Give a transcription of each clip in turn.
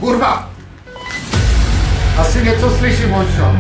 Kurva! Asi něco slyším, možno.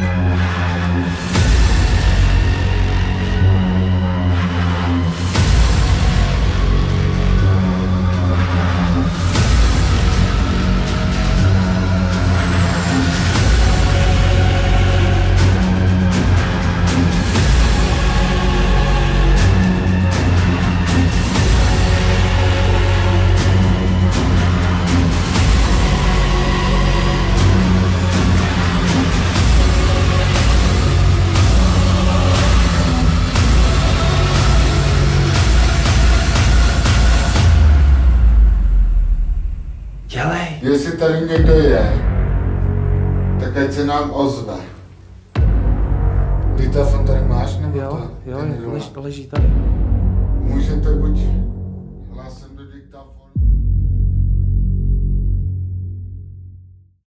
Dělej. Jestli tady někdo je, tak ať se nám ozve. Ty telefon tady máš, nebo Jo, to? leží tady. Můžete buď